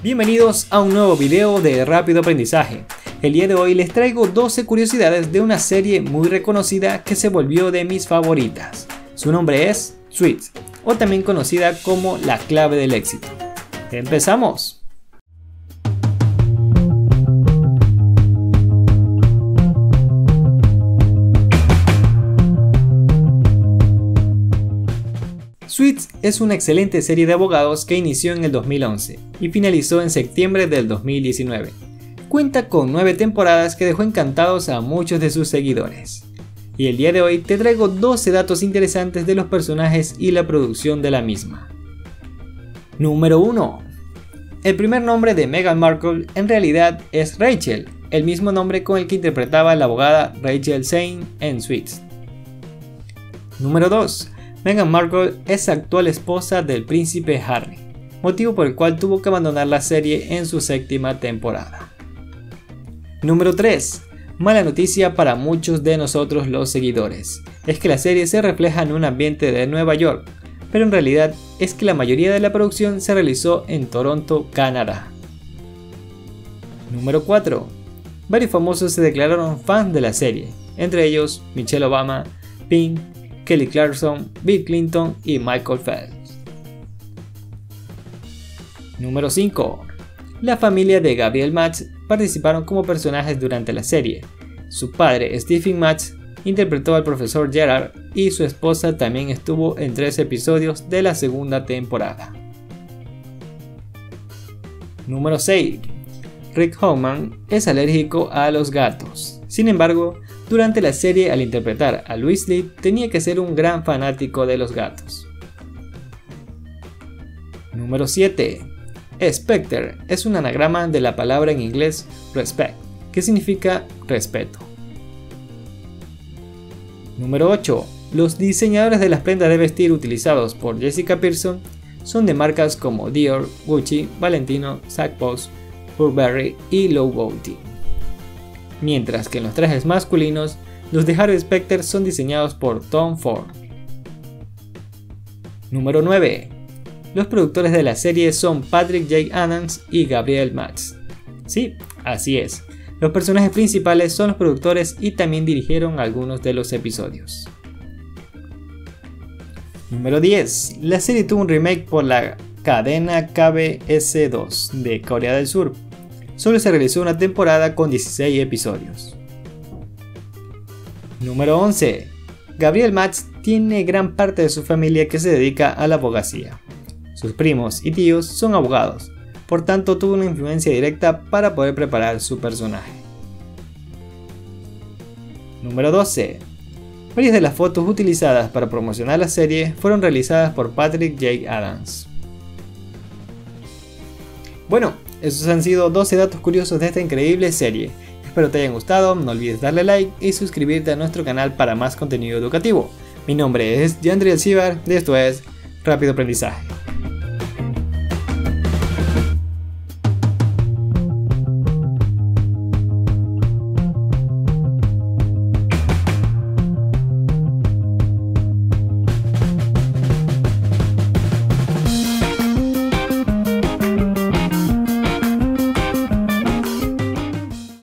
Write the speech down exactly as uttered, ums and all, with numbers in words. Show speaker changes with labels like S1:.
S1: Bienvenidos a un nuevo video de Rápido Aprendizaje. El día de hoy les traigo doce curiosidades de una serie muy reconocida que se volvió de mis favoritas. Su nombre es Suits, o también conocida como la clave del éxito. ¡Empezamos! Suits es una excelente serie de abogados que inició en el dos mil once y finalizó en septiembre del dos mil diecinueve. Cuenta con nueve temporadas que dejó encantados a muchos de sus seguidores. Y el día de hoy te traigo doce datos interesantes de los personajes y la producción de la misma. Número uno. El primer nombre de Meghan Markle en realidad es Rachel, el mismo nombre con el que interpretaba a la abogada Rachel Zane en Suits. Número dos. Meghan Markle es actual esposa del príncipe Harry, motivo por el cual tuvo que abandonar la serie en su séptima temporada. Número tres. Mala noticia para muchos de nosotros los seguidores, es que la serie se refleja en un ambiente de Nueva York, pero en realidad es que la mayoría de la producción se realizó en Toronto, Canadá. Número cuatro. Varios famosos se declararon fans de la serie, entre ellos Michelle Obama, Pink, Kelly Clarkson, Bill Clinton y Michael Phelps. Número cinco. La familia de Gabriel Macht participaron como personajes durante la serie. Su padre, Stephen Macht, interpretó al profesor Gerard y su esposa también estuvo en tres episodios de la segunda temporada. Número seis. Rick Hoffman es alérgico a los gatos. Sin embargo, durante la serie, al interpretar a Weasley, tenía que ser un gran fanático de los gatos. Número siete. Spectre es un anagrama de la palabra en inglés respect, que significa respeto. Número ocho. Los diseñadores de las prendas de vestir utilizados por Jessica Pearson son de marcas como Dior, Gucci, Valentino, Saks, Burberry y Low Boutique. Mientras que en los trajes masculinos, los de Harvey Specter son diseñados por Tom Ford. Número nueve. Los productores de la serie son Patrick J. Adams y Gabriel Macht. Sí, así es. Los personajes principales son los productores y también dirigieron algunos de los episodios. Número diez. La serie tuvo un remake por la cadena K B S dos de Corea del Sur. Solo se realizó una temporada con dieciséis episodios. Número once. Gabriel Macht tiene gran parte de su familia que se dedica a la abogacía. Sus primos y tíos son abogados, por tanto tuvo una influencia directa para poder preparar su personaje. Número doce. Varias de las fotos utilizadas para promocionar la serie fueron realizadas por Patrick J. Adams. Bueno, esos han sido doce datos curiosos de esta increíble serie. Espero te hayan gustado, no olvides darle like y suscribirte a nuestro canal para más contenido educativo. Mi nombre es Yandri Alcibar y esto es Rápido Aprendizaje.